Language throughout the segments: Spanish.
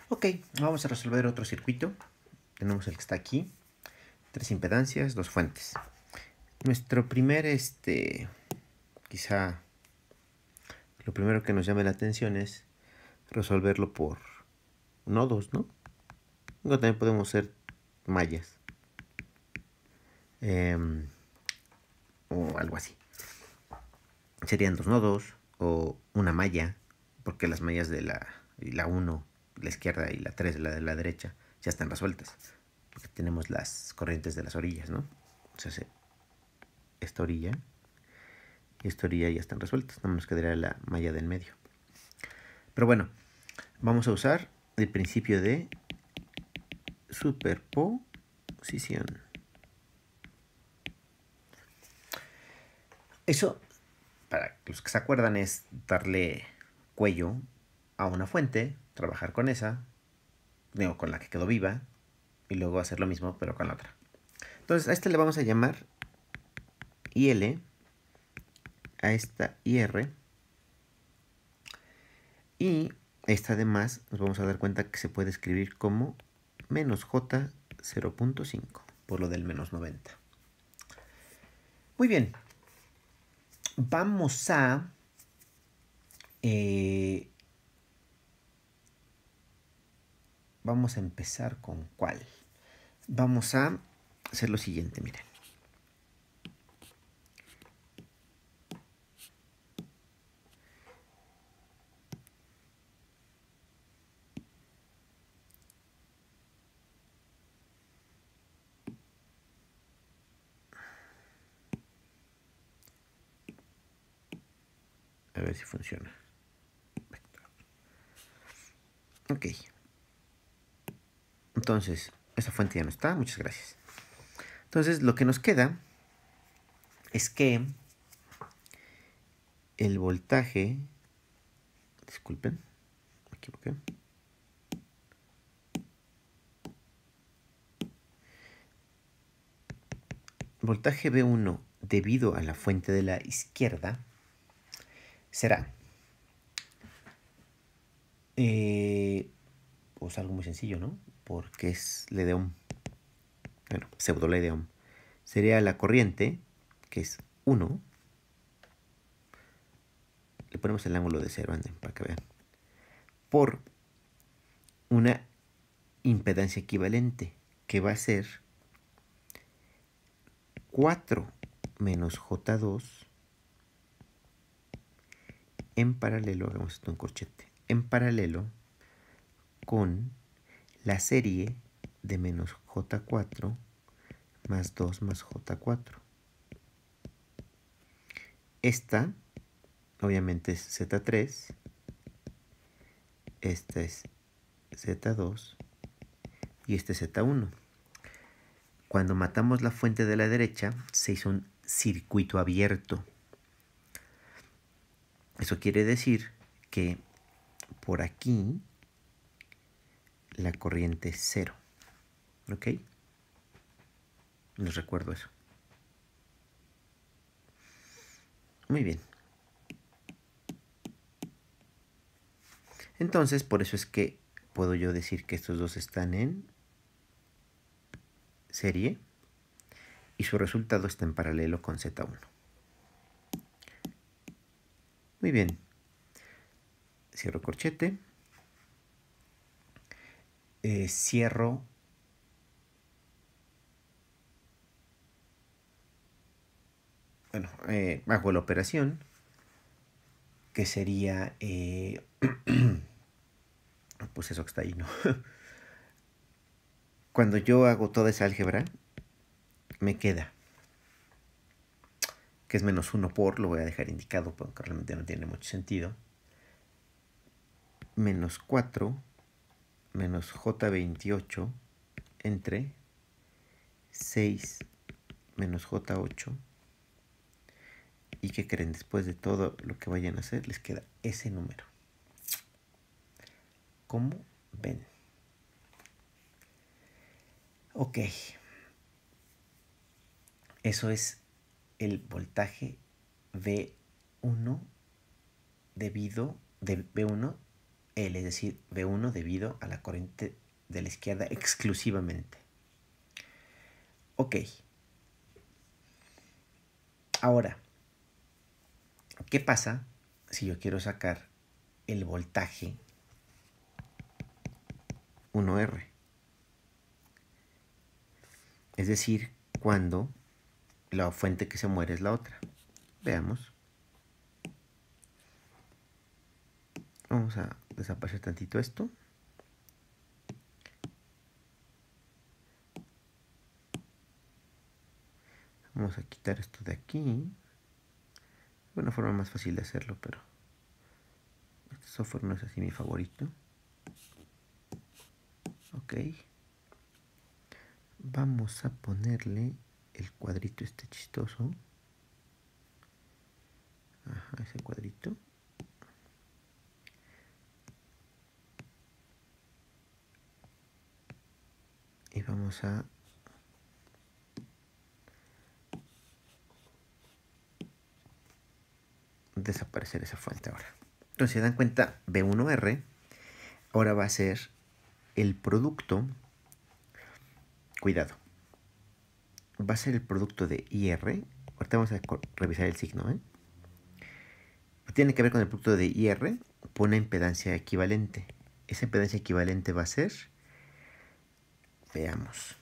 Ok, vamos a resolver otro circuito. Tenemos el que está aquí. 3 impedancias, 2 fuentes. Nuestro primer, quizá lo primero que nos llame la atención es resolverlo por nodos, ¿no? Luego también podemos hacer mallas. O algo así. Serían 2 nodos o una malla, porque las mallas de la 1, la izquierda, y la 3, la de la derecha, ya están resueltas. Porque tenemos las corrientes de las orillas, ¿no? O sea, esta orilla y esta orilla ya están resueltas. No nos quedaría la malla del medio. Pero bueno, vamos a usar el principio de superposición. Eso, para los que se acuerdan, es darle cuello a una fuente, trabajar con esa, digo, con la que quedó viva, y luego hacer lo mismo pero con la otra. Entonces a esta le vamos a llamar IL, a esta IR, y esta además nos vamos a dar cuenta que se puede escribir como menos J 0.5 por lo del menos 90. Muy bien, vamos a vamos a empezar con ¿cuál? Vamos a hacer lo siguiente, miren. A ver si funciona. Ok. Entonces, esa fuente ya no está. Muchas gracias. Entonces, lo que nos queda es que el voltaje... Disculpen, me equivoqué. Voltaje B1 debido a la fuente de la izquierda será pues algo muy sencillo, ¿no? Porque es ley de Ohm. Bueno, pseudo ley de Ohm. Sería la corriente, que es 1. Le ponemos el ángulo de 0, anden, para que vean. Por una impedancia equivalente, que va a ser 4 menos J2 en paralelo, hagamos esto en corchete, en paralelo con la serie de menos J4 más 2 más J4. Esta, obviamente, es Z3. Esta es Z2. Y este es Z1. Cuando matamos la fuente de la derecha, se hizo un circuito abierto. Eso quiere decir que por aquí la corriente es 0. ¿Ok? Les recuerdo eso. Muy bien. Entonces, por eso es que puedo yo decir que estos dos están en serie y su resultado está en paralelo con Z1. Muy bien. Cierro corchete. Cierro bueno, hago la operación que sería pues eso que está ahí, ¿no? Cuando yo hago toda esa álgebra, me queda que es menos 1 por, lo voy a dejar indicado porque realmente no tiene mucho sentido, menos 4 menos J28 entre 6 menos J8. ¿Y qué creen? Después de todo lo que vayan a hacer, les queda ese número. ¿Cómo ven? Ok. Eso es el voltaje V1 debido de B1 L, es decir, V1 debido a la corriente de la izquierda exclusivamente. Ok. Ahora, ¿qué pasa si yo quiero sacar el voltaje 1R? Es decir, cuando la fuente que se muere es la otra. Veamos. Vamos a desaparecer tantito esto. Vamos a quitar esto de aquí. Una forma más fácil de hacerlo, pero este software no es así mi favorito. Ok. Vamos a ponerle el cuadrito este chistoso. Ajá, ese cuadrito. Y vamos a desaparecer esa fuente ahora. Entonces, se dan cuenta, B1R ahora va a ser el producto. Cuidado. Va a ser el producto de IR. Ahorita vamos a revisar el signo, ¿eh? Tiene que ver con el producto de IR por una impedancia equivalente. Esa impedancia equivalente va a ser, veamos,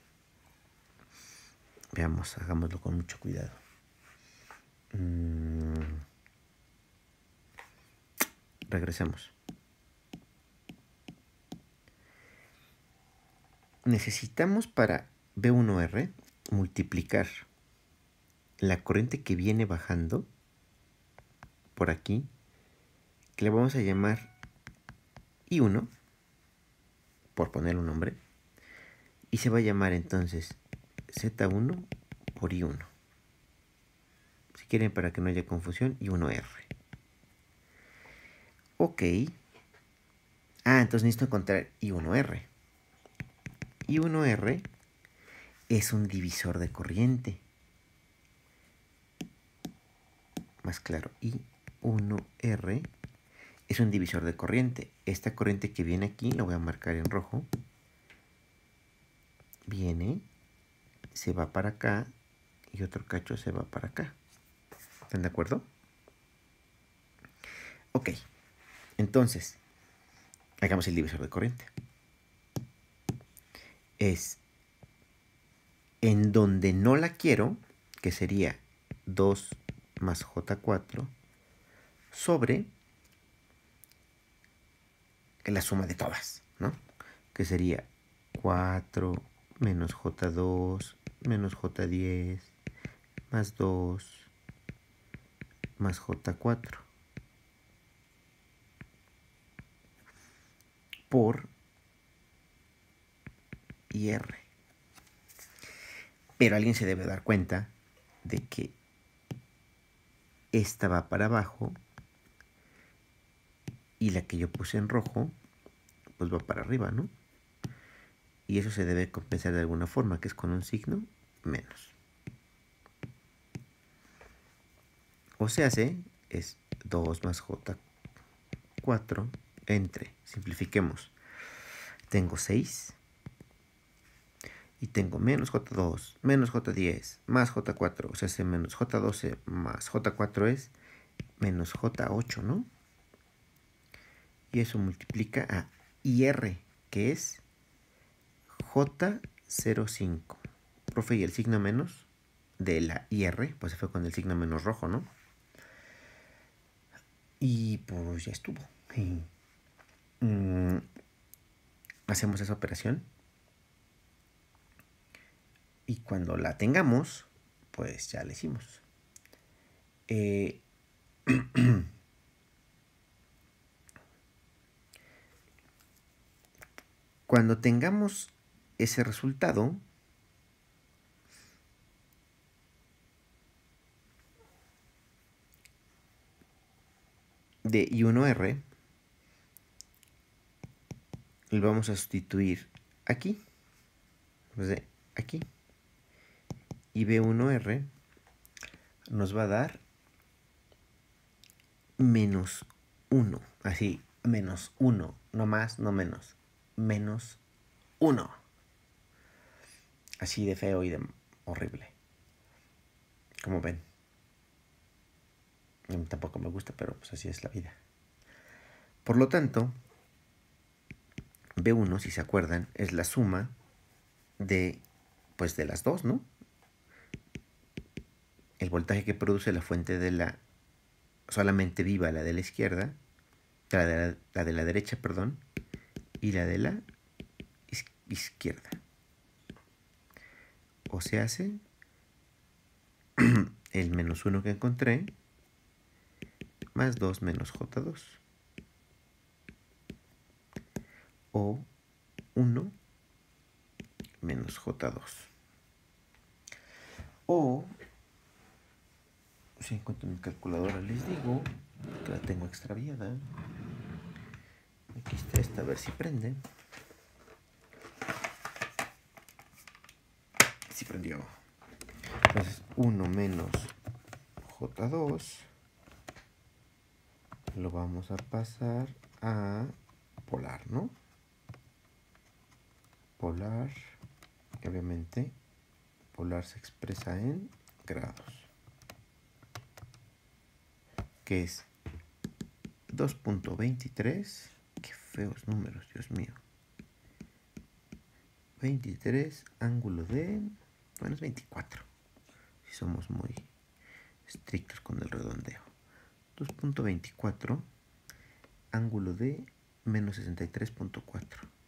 hagámoslo con mucho cuidado. Regresemos. Necesitamos para B1R multiplicar la corriente que viene bajando por aquí, que le vamos a llamar I1, por poner un nombre, y se va a llamar entonces Z1 por I1. Si quieren, para que no haya confusión, I1R. Ok. Entonces necesito encontrar I1R. I1R es un divisor de corriente. Más claro, I1R es un divisor de corriente. Esta corriente que viene aquí, la voy a marcar en rojo. Viene, se va para acá y otro cacho se va para acá. ¿Están de acuerdo? Ok. Entonces, hagamos el divisor de corriente. Es en donde no la quiero, que sería 2 más J4 sobre la suma de todas, ¿no? Que sería 4 menos J2 menos J10 más 2 más J4 por IR. Pero alguien se debe dar cuenta de que esta va para abajo y la que yo puse en rojo pues va para arriba, ¿no? Y eso se debe compensar de alguna forma, que es con un signo menos. O sea, es 2 más J4 entre, simplifiquemos, tengo 6 y tengo menos J2, menos J10, más J4, o sea, es menos J12 más J4 es menos J8, ¿no? Y eso multiplica a IR, que es J05. Profe, ¿y el signo menos de la IR? Pues se fue con el signo menos rojo, ¿no? Y pues ya estuvo. Hacemos esa operación. Y cuando la tengamos, pues ya la hicimos. Cuando tengamos ese resultado, de I1R, lo vamos a sustituir aquí, pues aquí. Y B1R nos va a dar menos 1. Así, menos 1, no más, no menos, menos 1. Así de feo y de horrible. Como ven. A mí tampoco me gusta, pero pues así es la vida. Por lo tanto, B1, si se acuerdan, es la suma de, pues de las dos, ¿no? El voltaje que produce la fuente de la solamente viva, la de la izquierda, la de la derecha, perdón, y la de la izquierda. O se hace el menos 1 que encontré más 2 menos J2. O 1 menos J2. O, si encuentro mi calculadora, les digo que la tengo extraviada. Aquí está esta, a ver si prende. Si prendió. Entonces 1 menos J2 lo vamos a pasar a polar, ¿no? Polar, obviamente, polar se expresa en grados, que es 2.23, qué feos números, Dios mío. 23, ángulo de, bueno, es 24, si somos muy estrictos con el redondeo. 2.24, ángulo de menos 63.4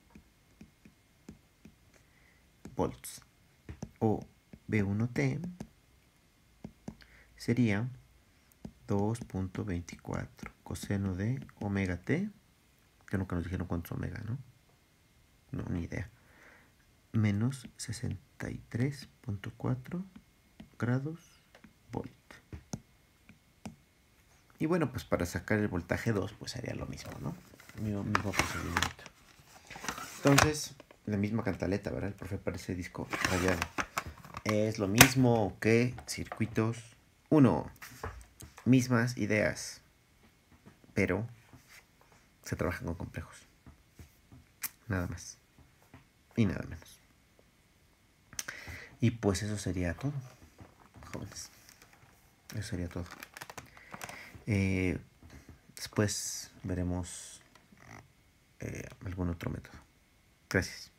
volts. O B1T sería 2.24 coseno de omega T. Que nunca nos dijeron cuánto es omega, ¿no? No, ni idea. Menos 63.4 grados volt. Y bueno, pues para sacar el voltaje 2, pues sería lo mismo, ¿no? Mismo procedimiento. Entonces, la misma cantaleta, ¿verdad? El profe parece disco rayado. Es lo mismo que circuitos 1. Mismas ideas, pero se trabajan con complejos. Nada más. Y nada menos. Y pues eso sería todo, jóvenes. Eso sería todo. Después veremos algún otro método. Gracias.